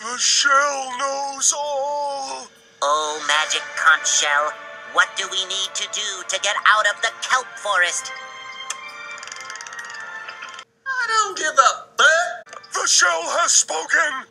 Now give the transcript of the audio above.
The shell knows all. Oh, magic conch shell, what do we need to do to get out of the kelp forest? I don't give a fuck. The shell has spoken.